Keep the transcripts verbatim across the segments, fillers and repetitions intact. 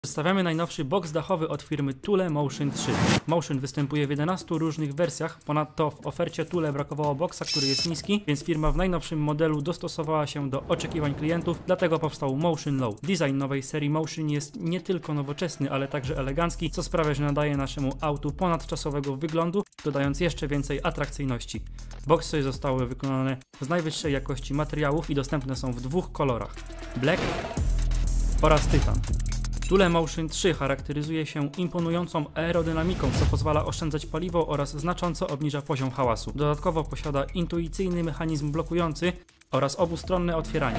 Przedstawiamy najnowszy boks dachowy od firmy Thule Motion trzy. Motion występuje w jedenastu różnych wersjach, ponadto w ofercie Thule brakowało boksa, który jest niski, więc firma w najnowszym modelu dostosowała się do oczekiwań klientów, dlatego powstał Motion Low. Design nowej serii Motion jest nie tylko nowoczesny, ale także elegancki, co sprawia, że nadaje naszemu autu ponadczasowego wyglądu, dodając jeszcze więcej atrakcyjności. Boksy zostały wykonane z najwyższej jakości materiałów i dostępne są w dwóch kolorach: Black oraz Tytan. Thule Motion trzy charakteryzuje się imponującą aerodynamiką, co pozwala oszczędzać paliwo oraz znacząco obniża poziom hałasu. Dodatkowo posiada intuicyjny mechanizm blokujący oraz obustronne otwieranie.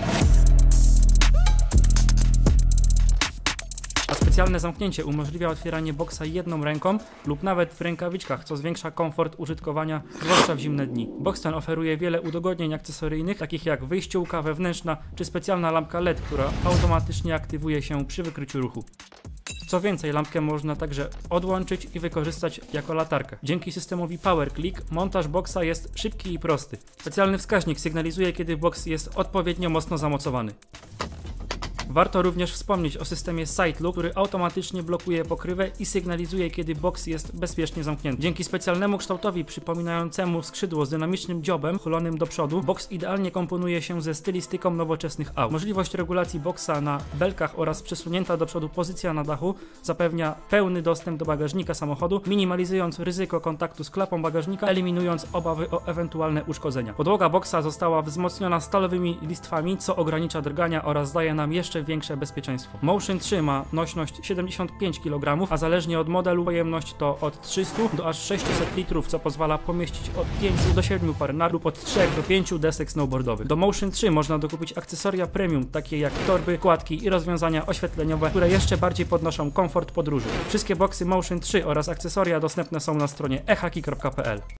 A specjalne zamknięcie umożliwia otwieranie boksa jedną ręką lub nawet w rękawiczkach, co zwiększa komfort użytkowania, zwłaszcza w zimne dni. Boks ten oferuje wiele udogodnień akcesoryjnych, takich jak wyjściówka wewnętrzna czy specjalna lampka L E D, która automatycznie aktywuje się przy wykryciu ruchu. Co więcej, lampkę można także odłączyć i wykorzystać jako latarkę. Dzięki systemowi Power Click montaż boksa jest szybki i prosty. Specjalny wskaźnik sygnalizuje, kiedy boks jest odpowiednio mocno zamocowany. Warto również wspomnieć o systemie Side Lock, który automatycznie blokuje pokrywę i sygnalizuje, kiedy boks jest bezpiecznie zamknięty. Dzięki specjalnemu kształtowi przypominającemu skrzydło z dynamicznym dziobem chylonym do przodu, boks idealnie komponuje się ze stylistyką nowoczesnych aut. Możliwość regulacji boksa na belkach oraz przesunięta do przodu pozycja na dachu zapewnia pełny dostęp do bagażnika samochodu, minimalizując ryzyko kontaktu z klapą bagażnika, eliminując obawy o ewentualne uszkodzenia. Podłoga boksa została wzmocniona stalowymi listwami, co ogranicza drgania oraz daje nam jeszcze większe bezpieczeństwo. Motion trzy ma nośność siedemdziesiąt pięć kilogramów, a zależnie od modelu pojemność to od trzystu do aż sześciuset litrów, co pozwala pomieścić od pięciu do siedmiu par nart lub od trzech do pięciu desek snowboardowych. Do Motion trzy można dokupić akcesoria premium, takie jak torby, kładki i rozwiązania oświetleniowe, które jeszcze bardziej podnoszą komfort podróży. Wszystkie boksy Motion trzy oraz akcesoria dostępne są na stronie e haki kropka p l.